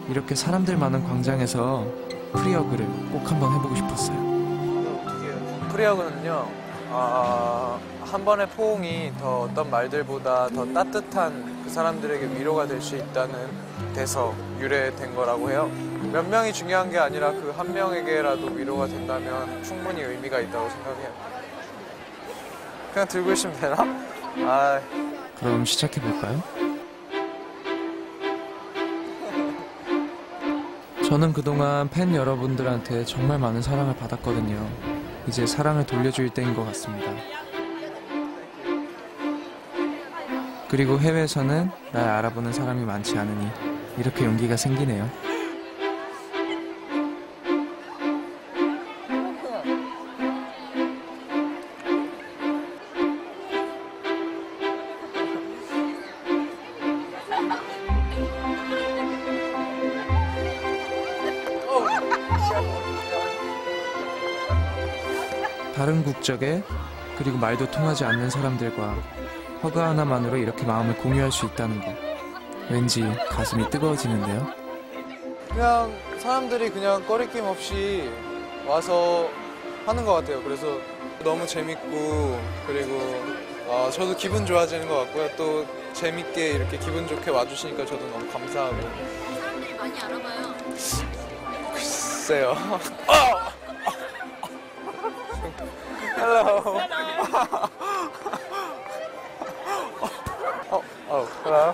이렇게 사람들 많은 광장에서 프리어그를 꼭 한번 해보고 싶었어요. 프리어그는요, 한 번의 포옹이 더 어떤 말들보다 더 따뜻한 그 사람들에게 위로가 될 수 있다는 데서 유래된 거라고 해요. 몇 명이 중요한 게 아니라 그 한 명에게라도 위로가 된다면 충분히 의미가 있다고 생각해요. 그냥 들고 있으면 되나? 그럼 시작해볼까요? 저는 그동안 팬 여러분들한테 정말 많은 사랑을 받았거든요. 이제 사랑을 돌려줄 때인 것 같습니다. 그리고 해외에서는 날 알아보는 사람이 많지 않으니 이렇게 용기가 생기네요. 다른 국적의 그리고 말도 통하지 않는 사람들과 허가 하나만으로 이렇게 마음을 공유할 수 있다는 거, 왠지 가슴이 뜨거워지는데요. 그냥 사람들이 그냥 꺼리낌 없이 와서 하는 것 같아요. 그래서 너무 재밌고, 그리고 저도 기분 좋아지는 것 같고요. 또 재밌게 이렇게 기분 좋게 와주시니까 저도 너무 감사하고. 사람들이 많이 알아봐요. 글쎄요. Hello. Hello.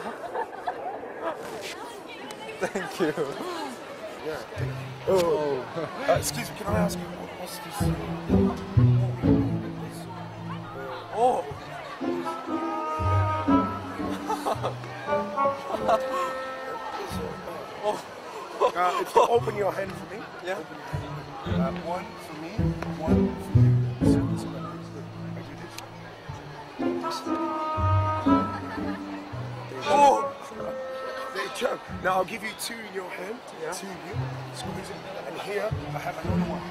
Thank you. Yeah. Oh. Excuse me, can I ask you what's this? Oh. If you open your hand for me. Yeah. One for me, one for you. So I do this. Oh! There you go. Now I'll give you two in your hand. Yeah. Two of you. Squeeze it. And here I have another one.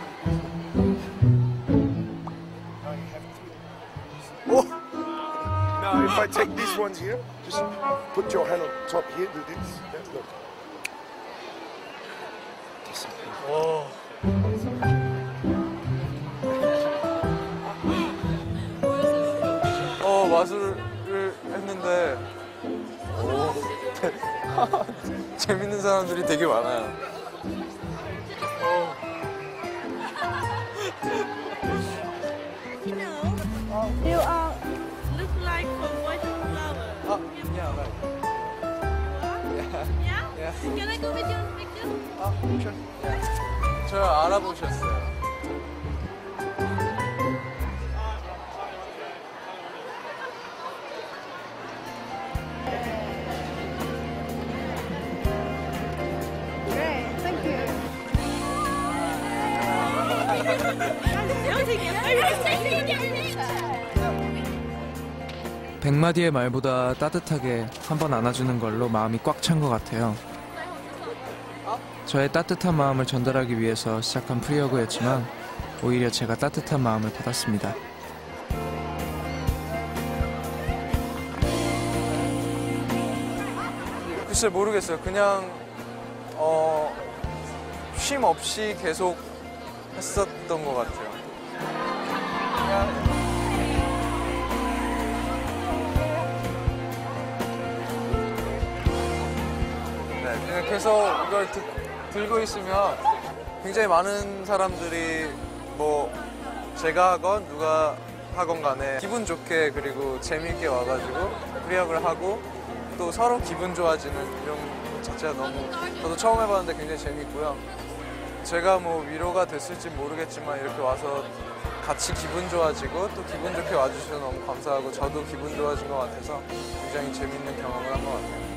Now you have three. Oh! Now if I take these ones here, just put your hand on top here. Do this. Yeah, look. 오. 마술을 했는데 재밌는 사람들이 되게 많아요. You look like from Voice of Flower. Yeah, right. Yeah? Yeah. Can I go with you on picture? Sure. Yeah. 저 알아보셨어요. Great, thank you. 100마디의 말보다 따뜻하게 한번 안아주는 걸로 마음이 꽉 찬 것 같아요. 저의 따뜻한 마음을 전달하기 위해서 시작한 프리어그였지만 오히려 제가 따뜻한 마음을 받았습니다. 글쎄 모르겠어요. 그냥 쉼 없이 계속 했었던 것 같아요. 그냥 계속 이걸 들고 있으면 굉장히 많은 사람들이 뭐 제가 하건 누가 하건 간에 기분 좋게 그리고 재미있게 와가지고 프리어그를 하고 또 서로 기분 좋아지는 이런 것 자체가 너무 저도 처음 해봤는데 굉장히 재밌고요. 제가 뭐 위로가 됐을지 모르겠지만 이렇게 와서 같이 기분 좋아지고 또 기분 좋게 와주셔서 너무 감사하고 저도 기분 좋아진 것 같아서 굉장히 재밌는 경험을 한 것 같아요.